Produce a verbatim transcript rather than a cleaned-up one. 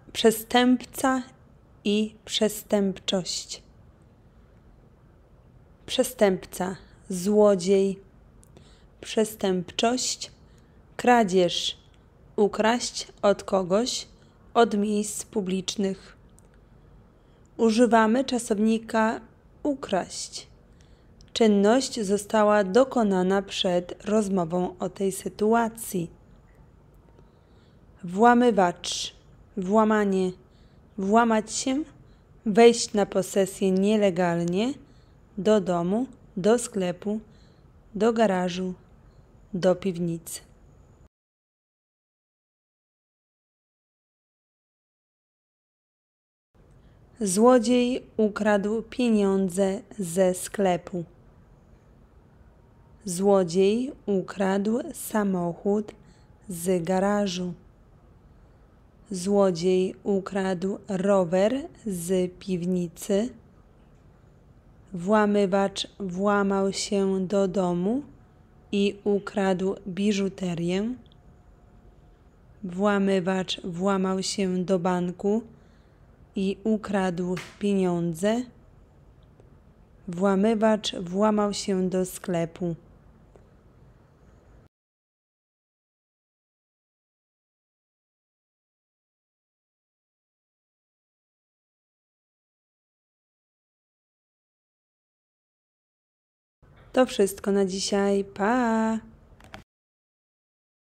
Przestępca i przestępczość. Przestępca, złodziej. Przestępczość, kradzież, ukraść od kogoś, od miejsc publicznych. Używamy czasownika ukraść. Czynność została dokonana przed rozmową o tej sytuacji. Włamywacz, włamanie, włamać się, wejść na posesję nielegalnie, do domu, do sklepu, do garażu, do piwnicy. Złodziej ukradł pieniądze ze sklepu. Złodziej ukradł samochód z garażu. Złodziej ukradł rower z piwnicy. Włamywacz włamał się do domu i ukradł biżuterię. Włamywacz włamał się do banku i ukradł pieniądze. Włamywacz włamał się do sklepu. To wszystko na dzisiaj. Pa!